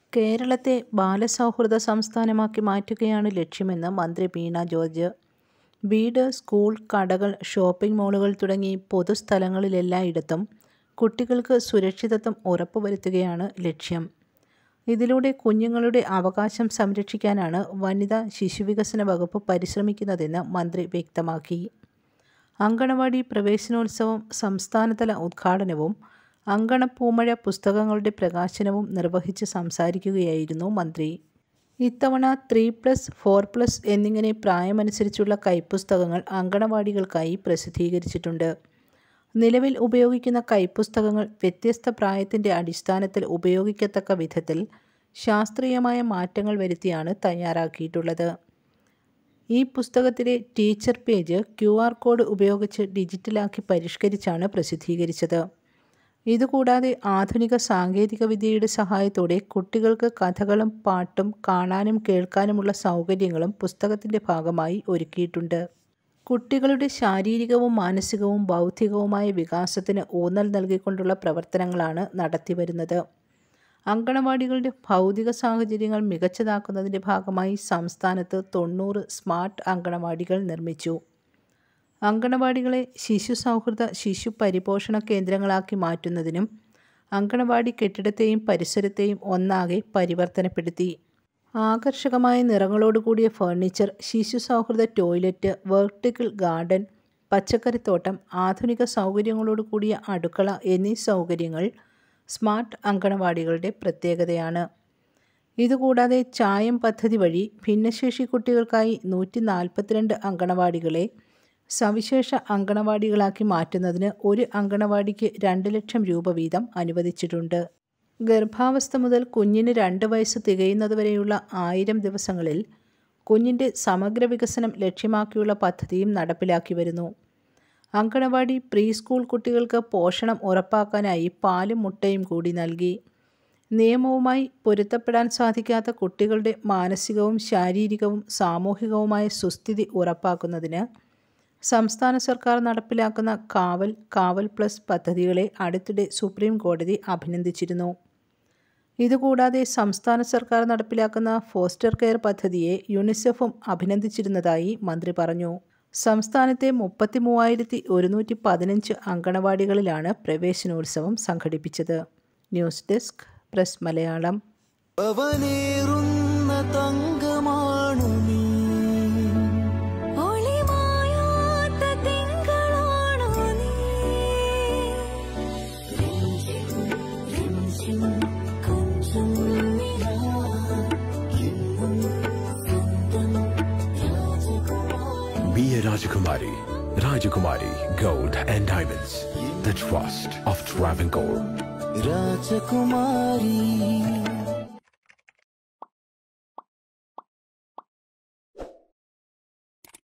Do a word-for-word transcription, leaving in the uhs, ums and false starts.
കേരളത്തെ ബാലസൗഹൃദ സംസ്ഥാനമാക്കി മാറ്റുകയാണ് ലക്ഷ്യമെന്ന് മന്ത്രി വീണ ജോർജ്. വീട്, സ്കൂൾ, കടകൾ, ഷോപ്പിംഗ് മാളുകൾ തുടങ്ങി പൊതുസ്ഥലങ്ങളിലെല്ലായിടത്തും കുട്ടികൾക്ക് സുരക്ഷിതത്വം ഉറപ്പുവരുത്തുകയാണ് ലക്ഷ്യം. ഇതിലൂടെ കുഞ്ഞുങ്ങളുടെ അവകാശം സംരക്ഷിക്കാനാണ് വനിതാ ശിശുവികസന വകുപ്പ് പരിശ്രമിക്കുന്നതെന്ന് മന്ത്രി വ്യക്തമാക്കി. അങ്കണവാടി പ്രവേശനോത്സവം സംസ്ഥാനതല ഉദ്ഘാടനവും അങ്കണപ്പൂമഴ പുസ്തകങ്ങളുടെ പ്രകാശനവും നിർവഹിച്ച് സംസാരിക്കുകയായിരുന്നു മന്ത്രി. ഇത്തവണ ത്രീ പ്ലസ്, ഫോർ പ്ലസ് എന്നിങ്ങനെ പ്രായമനുസരിച്ചുള്ള കൈപ്പുസ്തകങ്ങൾ അങ്കണവാടികൾക്കായി പ്രസിദ്ധീകരിച്ചിട്ടുണ്ട്. നിലവിൽ ഉപയോഗിക്കുന്ന കൈപ്പുസ്തകങ്ങൾ വ്യത്യസ്ത പ്രായത്തിൻ്റെ അടിസ്ഥാനത്തിൽ ഉപയോഗിക്കത്തക്ക വിധത്തിൽ ശാസ്ത്രീയമായ മാറ്റങ്ങൾ വരുത്തിയാണ് തയ്യാറാക്കിയിട്ടുള്ളത്. ഈ പുസ്തകത്തിലെ teacher page Q R code ഉപയോഗിച്ച് ഡിജിറ്റലാക്കി പരിഷ്കരിച്ചാണ് പ്രസിദ്ധീകരിച്ചത്. ഇതുകൂടാതെ ആധുനിക സാങ്കേതികവിദ്യയുടെ സഹായത്തോടെ കുട്ടികൾക്ക് കഥകളും പാട്ടും കാണാനും കേൾക്കാനുമുള്ള സൗകര്യങ്ങളും പുസ്തകത്തിൻ്റെ ഭാഗമായി ഒരുക്കിയിട്ടുണ്ട്. കുട്ടികളുടെ ശാരീരികവും മാനസികവും ബൗദ്ധികവുമായ വികാസത്തിന് ഊന്നൽ നൽകിക്കൊണ്ടുള്ള പ്രവർത്തനങ്ങളാണ് നടത്തിവരുന്നത്. അങ്കണവാടികളുടെ ഭൗതിക സാഹചര്യങ്ങൾ മികച്ചതാക്കുന്നതിൻ്റെ ഭാഗമായി സംസ്ഥാനത്ത് തൊണ്ണൂറ് സ്മാർട്ട് അങ്കണവാടികൾ നിർമ്മിച്ചു. അങ്കണവാടികളെ ശിശു സൗഹൃദ ശിശു പരിപോഷണ കേന്ദ്രങ്ങളാക്കി മാറ്റുന്നതിനും അങ്കണവാടി കെട്ടിടത്തെയും പരിസരത്തെയും ഒന്നാകെ പരിവർത്തനപ്പെടുത്തി. ആകർഷകമായ നിറങ്ങളോടുകൂടിയ ഫർണിച്ചർ, ശിശു സൗഹൃദ ടോയ്ലറ്റ്, വെർട്ടിക്കൽ ഗാർഡൻ, പച്ചക്കറിത്തോട്ടം, ആധുനിക സൗകര്യങ്ങളോട് കൂടിയ അടുക്കള എന്നീ സൗകര്യങ്ങൾ സ്മാർട്ട് അങ്കണവാടികളുടെ പ്രത്യേകതയാണ്. ഇതുകൂടാതെ ചായം പദ്ധതി വഴി ഭിന്നശേഷി കുട്ടികൾക്കായി നൂറ്റി നാൽപ്പത്തിരണ്ട് അങ്കണവാടികളെ സവിശേഷ അങ്കണവാടികളാക്കി മാറ്റുന്നതിന് ഒരു അങ്കണവാടിക്ക് രണ്ട് ലക്ഷം രൂപ വീതം അനുവദിച്ചിട്ടുണ്ട്. ഗർഭാവസ്ഥ മുതൽ കുഞ്ഞിന് രണ്ട് വയസ്സ് തികയുന്നതുവരെയുള്ള ആയിരം ദിവസങ്ങളിൽ കുഞ്ഞിൻ്റെ സമഗ്ര വികസനം ലക്ഷ്യമാക്കിയുള്ള പദ്ധതിയും നടപ്പിലാക്കി വരുന്നു. അങ്കണവാടി പ്രീ സ്കൂൾ കുട്ടികൾക്ക് പോഷണം ഉറപ്പാക്കാനായി പാലും മുട്ടയും കൂടി നൽകി. നിയമവുമായി പൊരുത്തപ്പെടാൻ സാധിക്കാത്ത കുട്ടികളുടെ മാനസികവും ശാരീരികവും സാമൂഹികവുമായ സുസ്ഥിതി ഉറപ്പാക്കുന്നതിന് സംസ്ഥാന സർക്കാർ നടപ്പിലാക്കുന്ന കാവൽ, കാവൽ പ്ലസ് പദ്ധതികളെ അടുത്തിടെ സുപ്രീം കോടതി അഭിനന്ദിച്ചിരുന്നു. ഇതുകൂടാതെ സംസ്ഥാന സർക്കാർ നടപ്പിലാക്കുന്ന ഫോസ്റ്റർ കെയർ പദ്ധതിയെ യുണിസെഫും അഭിനന്ദിച്ചിരുന്നതായി മന്ത്രി പറഞ്ഞു. സംസ്ഥാനത്തെ മുപ്പത്തി മൂവായിരത്തി ഒരുന്നൂറ്റി പതിനഞ്ച് അങ്കണവാടികളിലാണ് പ്രവേശനോത്സവം സംഘടിപ്പിച്ചത്. News desk, press Malayalam. Be a Rajakumari. Rajakumari Gold and Diamonds. The trust of Travancore. Rajakumari.